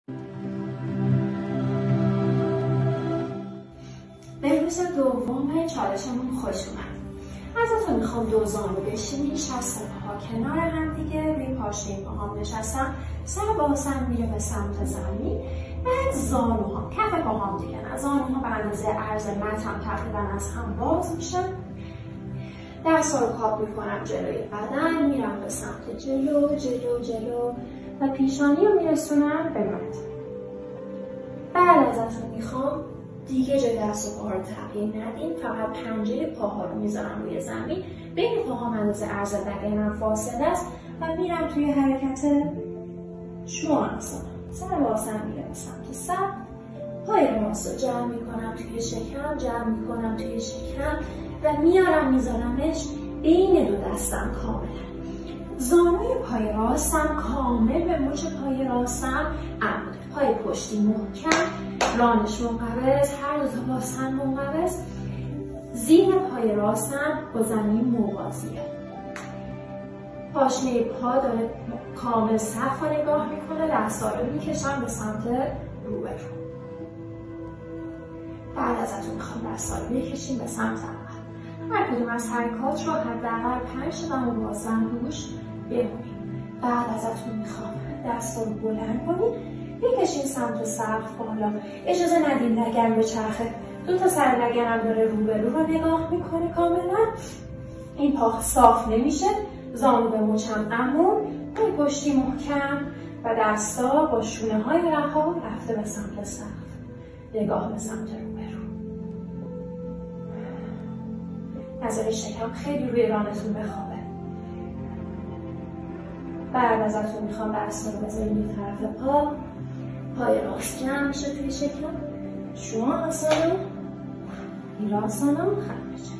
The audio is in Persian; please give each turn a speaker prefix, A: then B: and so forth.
A: به روز دوم چالشمون خوش اومد. ازتون میخوام دو زانو بشینید، شست پاها کنار هم دیگه، روی پاشنه پاهام نشستم، سر بازم میره به سمت زمین. بعد زانوها کف پاهام دیگه نه، زانوها به اندازه عرض متن تقریبا از هم باز میشن. دست‌ها رو کاپ میکنم جلوی بدن، میرم به سمت جلو جلو جلو و پیشانی رو میرسونم به متن. بعد ازتون میخوام دیگه جای دست و پاها رو تغییر ندیم، فقط پنجه پاها رو میذارم روی زمین، بین پاها اندازه عرض لگنم فاصله است و میرم توی حرکت شوهرآسان. سر واسم میره به سمت سر، پای راست رو جمع میکنم توی شکم، جمع میکنم توی شکم و میارم میذارمش بین دو دستم کاملا. زانوی پای راستم کامل به مچ پای راستم عمود، پای پشتی محکم، رانش منقبض، هر دو تا باسن منقبض، زیر پای راستم با زمین موازیه. پاشنه پا داره کامل سقف رو نگاه میکنه، دستا رو میکشم به سمت روبرو. بعد ازتون میخوام دستا رو بکشیم به سمت عقب. هر کدوم از حرکات رو حداقل 5 تا و بازم روش بمونیم. بعد ازتون میخوام دستا رو بلند کنید، بکشین سمت سقف بالا. اجازه ندین لگن به چرخه. 2 تا سر لگنم داره روبرو رو نگاه میکنه کاملا. این پا صاف نمیشه، زانو به مچم عمود، پای پشتی محکم و دستا با شونه های رها رفته به سمت سقف، نگاه به سمت روبرو. نظر شکم خیلی روی رانتون بخوابه. بعد ازتون میخوام دستا رو بذاریم این طرف پا، پای راست جمع میشه توی شکم، شوهرآسان، ویراسانا، خم.